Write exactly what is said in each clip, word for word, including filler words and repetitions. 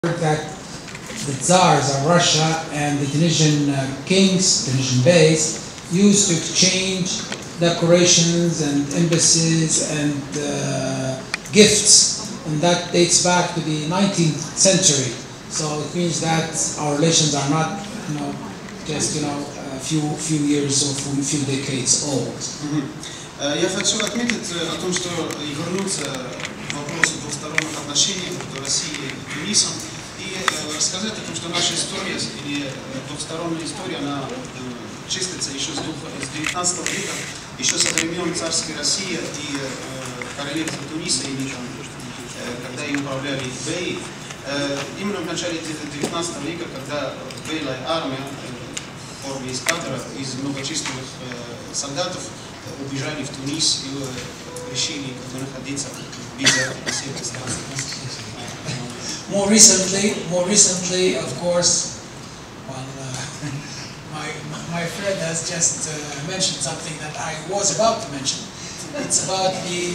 that the Tsars of Russia and the Tunisian uh, kings, Tunisian beys, used to exchange decorations and embassies and uh, gifts, and that dates back to the nineteenth century. So it means that our relations are not, you know, just you know a few few years or few, few decades old. Я хочу отметить о том, что и вернуться к вопросу двусторонних отношений между Россией и Тунисом и рассказать о том, что наша история или двухсторонняя история, она числится еще с девятнадцатого века, еще со времен царской России и королевства Туниса, или там, когда им управляли беи. Именно в начале девятнадцатого века, когда бейлая армия в форме эскадра из многочисленных солдатов убежали в Тунис и решили находиться в Безерте на севере страны. More recently, more recently, of course, well, uh, my my friend has just uh, mentioned something that I was about to mention. It's about the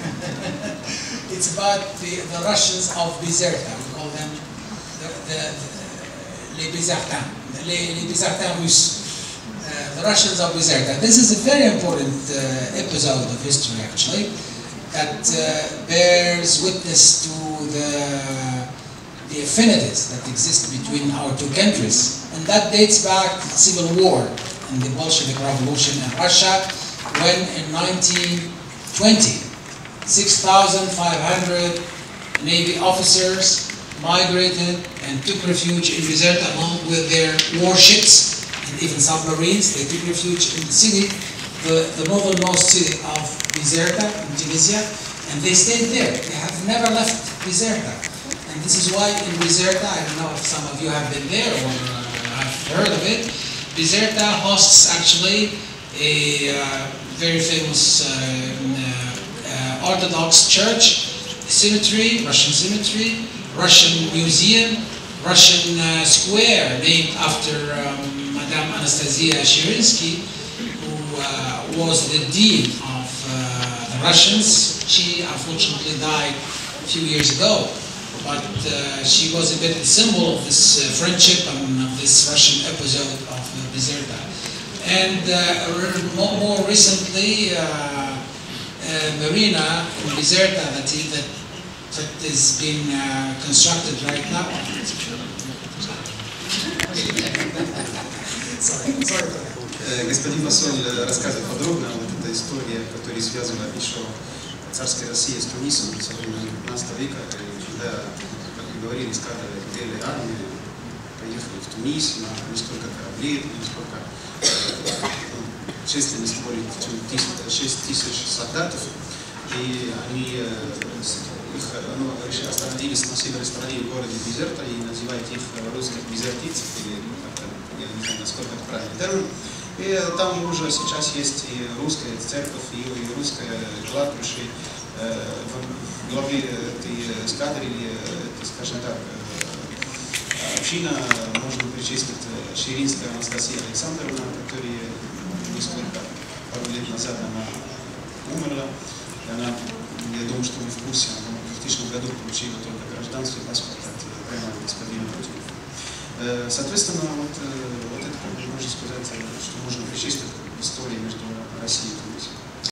it's about the, the Russians of Bizerta. We call them the, the, the les Bizertins, les, les Bizertins Russes. Uh, the Russians of Bizerta. This is a very important uh, episode of history, actually, that uh, bears witness to the, the affinities that exist between our two countries. And that dates back to the Civil War and the Bolshevik Revolution in Russia, when in nineteen twenty, six thousand five hundred Navy officers migrated and took refuge in Bizerta along with their warships and even submarines. They took refuge in the city, the, the northernmost city of Bizerta in Tunisia, and they stayed there. They have never left Bizerta. And this is why in Bizerta, I don't know if some of you have been there or uh, have heard of it, Bizerta hosts actually a uh, very famous uh, uh, Orthodox church, cemetery, Russian cemetery, Russian museum, Russian uh, square named after um, Madame Anastasia Shirinsky, who uh, was the dean of uh, the Russians. She unfortunately died a few years ago, but uh, she was a bit the symbol of this uh, friendship and of this Russian episode of uh, Bizerta. And uh, more, more recently, uh, uh, marina in Bizerta that, that, that is being uh, constructed right now. Sorry, sorry. Господин посол рассказывает подробно о вот этой истории, которая связана еще царской России с Тунисом со времен девятнадцатого века, когда, как вы говорили, эскадра белой армии поехали в Тунис на несколько кораблей, несколько численность более шесть тысяч солдатов, и они их, ну, остановились на северной стороне города Bizerta и называют их русских безертицев, или я не знаю, насколько это правильный термин. И там уже сейчас есть и русская церковь, и, и русская кладбище. В главе этой эскадры, скажем так, община можно причислить Ширинская Анастасия Александровна, которая несколько пару лет назад она умерла. Она, я думаю, что вы в курсе, она в две тысячном году получила только гражданство и паспорт от прямо господина Путина. Соответственно, вот, вот это, можно сказать, что можно причислить к истории между Россией и Тунисом.